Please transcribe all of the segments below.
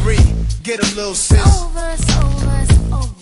Marie, get a little sis. It's over, it's over.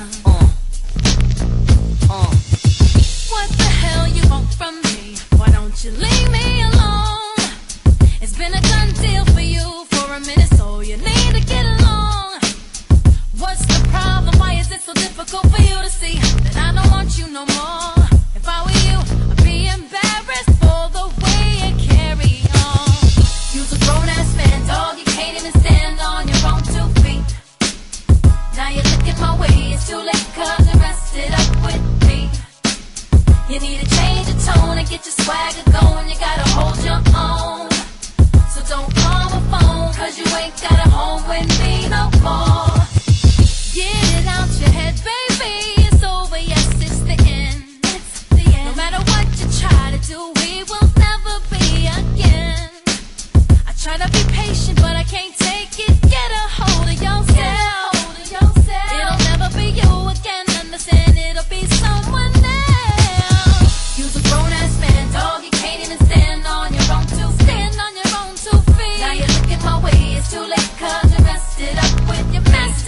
What the hell you want from me? Why don't you leave me alone? It's been a done deal for you for a minute, so you need to get along. What's the problem? Why is it so difficult for you to see that I don't want you no more? If I were you, I'd be embarrassed for the way you carry on. You're a grown-ass man, dog, you can't even stand on your own 2 feet. Now you're looking my way, it's too late, cause you rested up with me. You need to change your tone and get your swagger going, you gotta hold your own. So don't call my phone, cause you ain't got a home with me no more. Get it out your head, baby, it's over, yes, it's the end. No matter what you try to do, we will never be again. I try to be patient, but I can't take it. Get a hold of yourself. It'll never be you again, understand, it'll be someone else. You're a grown-ass man, dog, you can't even stand on your own 2 feet. Now you're looking my way, it's too late, cause you messed it up with me.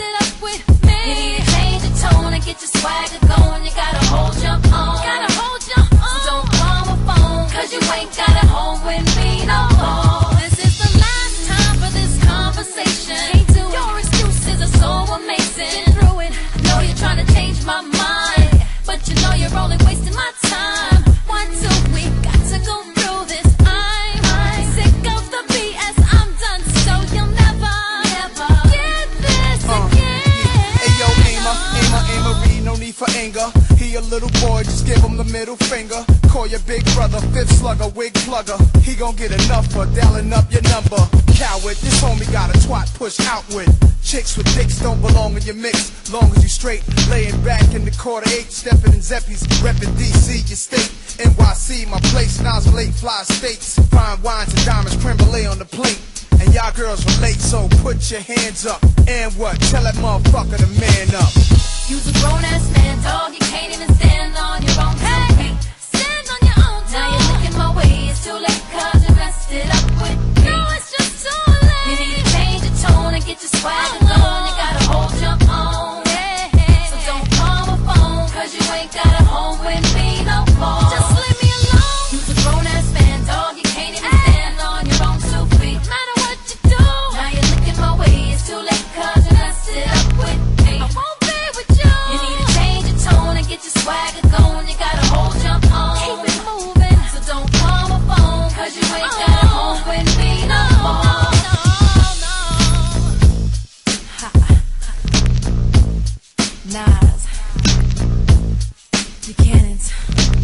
You need to change your tone and get your swagger going, you gotta hold your own. So don't call my phone, cause you ain't got a home with me no more. This is the last time for this conversation. Your excuses are so amazing. Been through it, I know you're trying to change my mind, but you know you're only wasting my time. 1, 2, we got to go through this. I'm sick of the BS, I'm done, so you'll never get this again. Hey yo, Amory, no need for anger. He a little boy, just give him the middle finger. Call your big brother, fifth slugger, wig plugger. He gon' get enough for dialing up your number. Coward, this homie got a twat push outward. Chicks with dicks don't belong in your mix. Long as you straight, laying back in the quarter 8, stepping in Zeppies, reppin' DC, your state. NYC, my place, Nas Lake, fly states. Fine wines and diamonds, creme brulee on the plate. And y'all girls relate, so put your hands up. And what? Tell that motherfucker to man up. You's a grown-ass man, dog, you can't even stand on your own 2 feet. Stand on your own, dog. Now you're looking my way, it's too late, cause you messed it up with me. No, it's just too late. You need to change your tone and get your swagger going, you gotta hold your own. So don't call my phone, cause you ain't got a home with me no more. Just leave me alone. You's a grown-ass man, dog, you can't even stand on your own 2 feet. No matter what you do, now you're looking my way, it's too late, cause you messed it up with me. I won't be with you. You need to change your tone and get your swagger going, you gotta hold your own. Keep it moving. So don't call my phone, cause you ain't got a home with me no more. Nas, Buchanan's.